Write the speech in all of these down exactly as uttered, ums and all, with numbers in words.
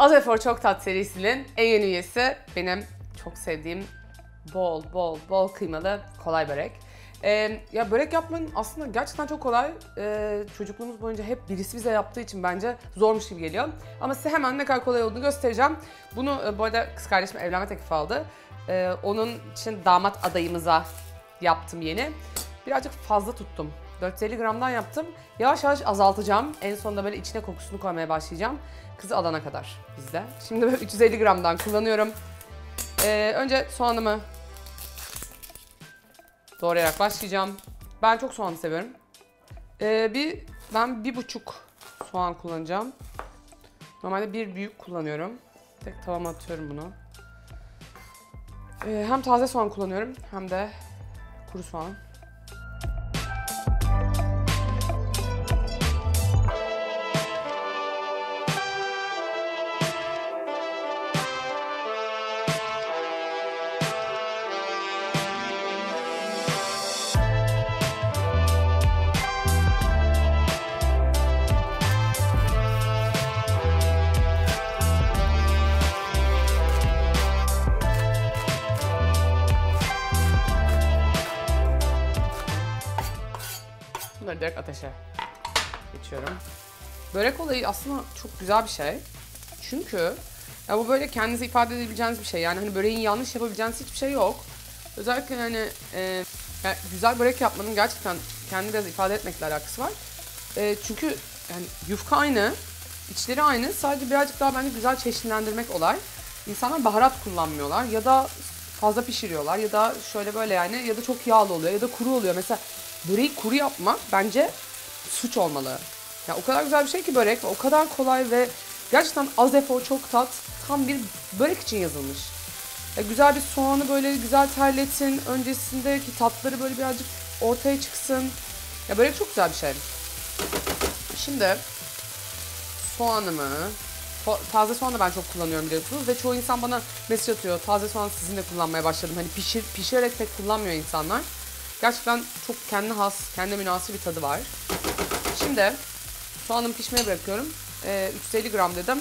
Az Efor Çok Tat serisinin en yeni üyesi benim çok sevdiğim bol bol bol kıymalı kolay börek. Ee, ya börek yapmanın aslında gerçekten çok kolay. Ee, çocukluğumuz boyunca hep birisi bize yaptığı için bence zormuş gibi geliyor. Ama size hemen ne kadar kolay olduğunu göstereceğim. Bunu e, bu arada kız kardeşim evlenme teklifi aldı. Ee, onun için damat adayımıza yaptım yeni. Birazcık fazla tuttum. dört yüz elli gramdan yaptım. Yavaş yavaş azaltacağım. En sonunda böyle içine kokusunu koymaya başlayacağım. Kızı alana kadar bizde. Şimdi böyle üç yüz elli gramdan kullanıyorum. Ee, önce soğanımı doğrayarak başlayacağım. Ben çok soğanı seviyorum. Ee, bir ben bir buçuk soğan kullanacağım. Normalde bir büyük kullanıyorum. Tek tavama atıyorum bunu. Ee, hem taze soğan kullanıyorum hem de kuru soğan. Bunları direkt ateşe geçiyorum. Börek olayı aslında çok güzel bir şey. Çünkü ya bu böyle kendinize ifade edebileceğiniz bir şey. Yani hani böreğin yanlış yapabileceğiniz hiçbir şey yok. Özellikle hani e, yani güzel börek yapmanın gerçekten kendini biraz ifade etmekle alakası var. E, çünkü yani yufka aynı, içleri aynı. Sadece birazcık daha bence güzel çeşitlendirmek olay. İnsanlar baharat kullanmıyorlar ya da fazla pişiriyorlar ya da şöyle böyle yani ya da çok yağlı oluyor ya da kuru oluyor. Mesela böreği kuru yapmak bence suç olmalı. Ya o kadar güzel bir şey ki börek, o kadar kolay ve gerçekten az efor çok tat, tam bir börek için yazılmış. Ya güzel bir soğanı böyle güzel terletin, öncesindeki tatları böyle birazcık ortaya çıksın. Ya börek çok güzel bir şey. Şimdi soğanımı, taze soğan da ben çok kullanıyorum biliyorsunuz ve çoğu insan bana mesaj atıyor. Taze soğan sizin de kullanmaya başladım. Hani pişir, pişirerek pek kullanmıyor insanlar. Gerçekten çok kendine has, kendine münasır bir tadı var. Şimdi soğanımı pişmeye bırakıyorum. Ee, üç yüz elli gram dedim.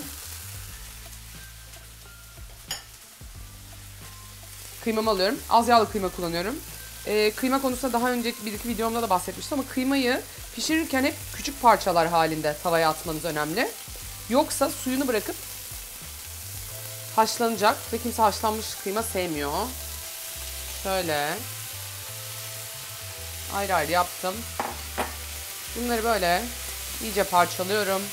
Kıymamı alıyorum. Az yağlı kıyma kullanıyorum. Ee, kıyma konusunda daha önceki bir iki videomda da bahsetmiştim ama kıymayı pişirirken hep küçük parçalar halinde tavaya atmanız önemli. Yoksa suyunu bırakıp haşlanacak ve kimse haşlanmış kıyma sevmiyor. Şöyle ayrı ayrı yaptım. Bunları böyle iyice parçalıyorum.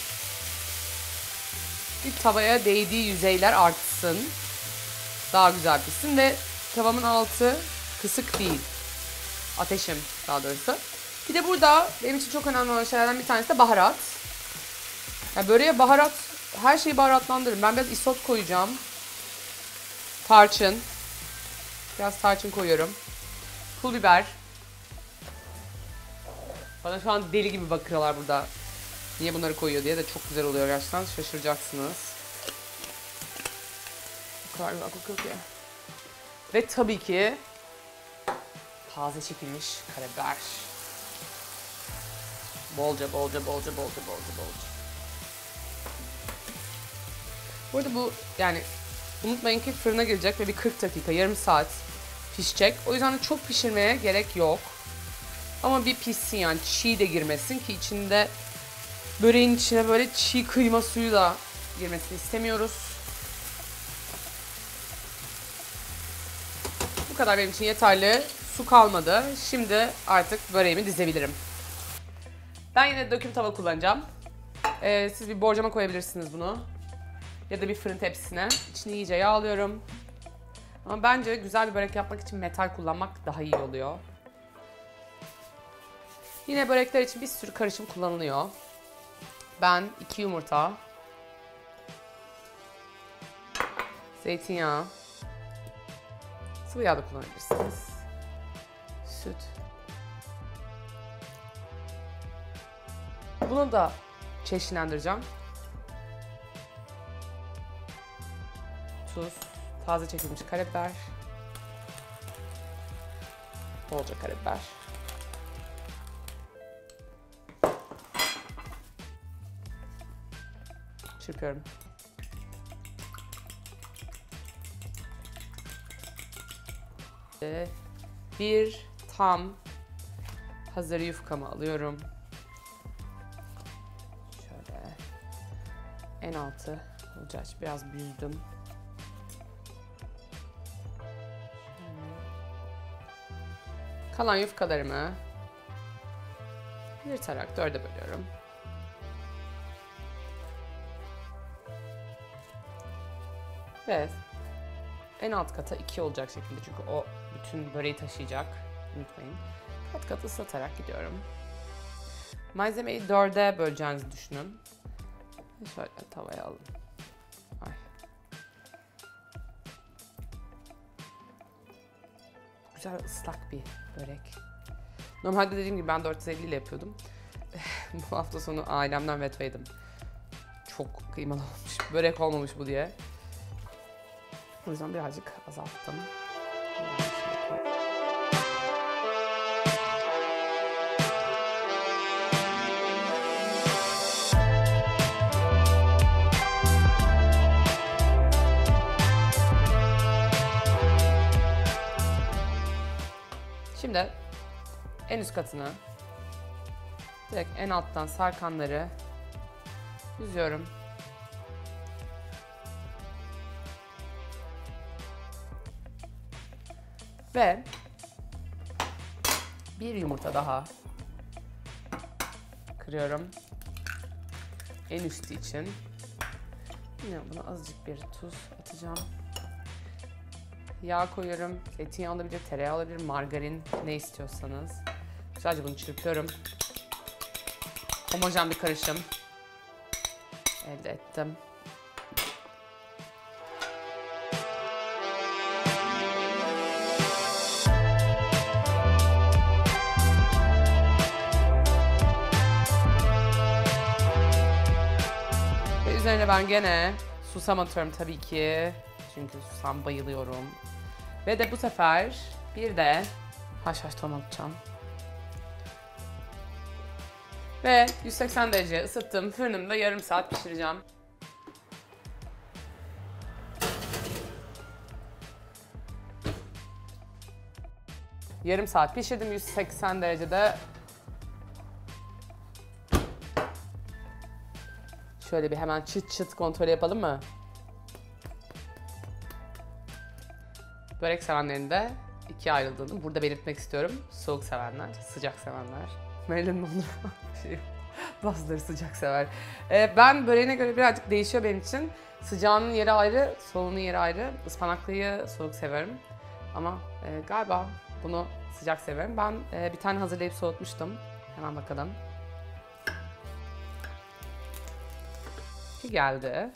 Bir tavaya değdiği yüzeyler artsın. Daha güzel pişsin ve tavamın altı kısık değil. Ateşim daha doğrusu. Bir de burada benim için çok önemli olan şeylerden bir tanesi de baharat. Yani böreğe baharat, her şeyi baharatlandırırım. Ben biraz isot koyacağım. Tarçın. Biraz tarçın koyuyorum. Pul biber. Bana şu an deli gibi bakıyorlar burada. Niye bunları koyuyor diye de çok güzel oluyor gerçekten. Şaşıracaksınız. Bu kadar güzel kokuyor ki. Ve tabii ki taze çekilmiş karabiber. Bolca, bolca, bolca, bolca, bolca, bolca. Bu arada bu yani unutmayın ki fırına girecek ve bir kırk dakika, yarım saat pişecek. O yüzden de çok pişirmeye gerek yok. Ama bir pişsin yani çiğ de girmesin ki içinde böreğin içine böyle çiğ kıyma suyu da girmesini istemiyoruz. Bu kadar benim için yeterli. Su kalmadı. Şimdi artık böreğimi dizebilirim. Ben yine döküm tava kullanacağım. Ee, siz bir borcama koyabilirsiniz bunu. Ya da bir fırın tepsisine. İçini iyice yağlıyorum. Ama bence güzel bir börek yapmak için metal kullanmak daha iyi oluyor. Yine börekler için bir sürü karışım kullanılıyor. Ben iki yumurta, zeytinyağı, sıvı yağ da kullanabilirsiniz, süt. Bunu da çeşitlendireceğim. Tuz, taze çekilmiş karabiber, bolca karabiber. Çırpıyorum. Bir tam hazır yufkamı alıyorum. Şöyle en altı olacak. Biraz büzdüm. Kalan yufkalarımı yırtarak dörde bölüyorum. Ve en alt kata iki olacak şekilde, çünkü o bütün böreği taşıyacak. Unutmayın. Kat kat ıslatarak gidiyorum. Malzemeyi dörde böleceğinizi düşünün. Şöyle tavaya alın. Ay. Güzel ıslak bir börek. Normalde dediğim gibi ben dört yüz elli ile yapıyordum. Bu hafta sonu ailemden veto yedim. Çok kıymalı olmuş. Börek olmamış bu diye. O yüzden birazcık azalttım. Şimdi en üst katını direkt en alttan sarkanları yüzüyorum. Ve bir yumurta daha kırıyorum en üstü için. Yine buna azıcık bir tuz atacağım. Yağ koyuyorum. Zeytinyağı olabilir, tereyağı olabilir, margarin, ne istiyorsanız. Güzelce bunu çırpıyorum. Homojen bir karışım elde ettim. Ve üzerine ben gene susam atıyorum tabii ki. Çünkü susam bayılıyorum. Ve de bu sefer bir de haşhaş tohum atacağım. Ve yüz seksen derece ısıttım. Fırınımda yarım saat pişireceğim. Yarım saat pişirdim yüz seksen derecede. Şöyle bir hemen çıt çıt kontrol yapalım mı? Börek sevenlerin de ikiye ayrıldığını burada belirtmek istiyorum. Soğuk sevenler, sıcak sevenler. Marilyn Monroe şey, bazıları sıcak sever. Ee, ben böreğine göre birazcık değişiyor benim için. Sıcağının yeri ayrı, soğuğunun yeri ayrı. Ispanaklıyı soğuk severim. Ama e, galiba bunu sıcak severim. Ben e, bir tane hazırlayıp soğutmuştum. Hemen bakalım. Ki geldi.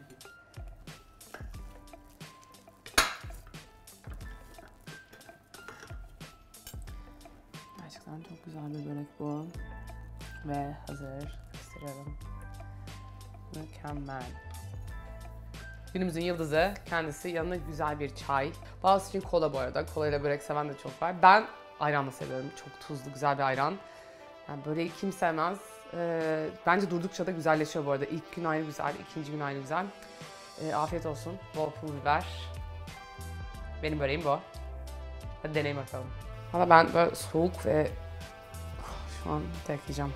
Gerçekten çok güzel bir börek bu. Ve hazır. Gösteriyorum. Mükemmel. Günümüzün yıldızı kendisi. Yanına güzel bir çay. Bazısı için kola bu arada. Kolayla börek seven de çok var. Ben ayranla seviyorum. Çok tuzlu, güzel bir ayran. Yani böreği kim sevmez. Ee, bence durdukça da güzelleşiyor bu arada. İlk gün ayrı güzel, ikinci gün ayrı güzel. Ee, afiyet olsun. Bol pul biber. Benim böreğim bu. Hadi deneyin bakalım. Valla ben böyle soğuk ve şu an tek yiyeceğim.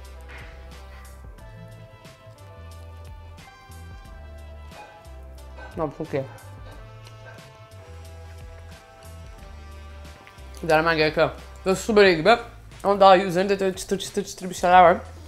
Ama çok iyi. Denemen gerekiyor. Böyle su böreği gibi ama daha üzerinde de çıtır çıtır çıtır bir şeyler var.